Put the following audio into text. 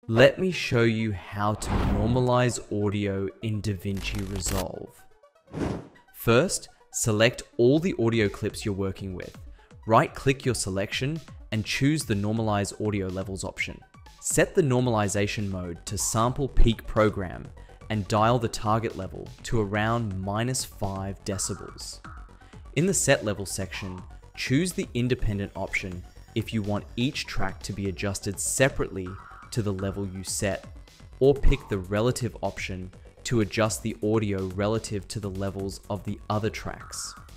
Let me show you how to normalize audio in DaVinci Resolve. First, select all the audio clips you're working with. Right-click your selection and choose the Normalize Audio Levels option. Set the normalization mode to Sample Peak Program and dial the target level to around -5 decibels. In the Set Level section, choose the Independent option if you want each track to be adjusted separately to the level you set, or pick the Relative option to adjust the audio relative to the levels of the other tracks.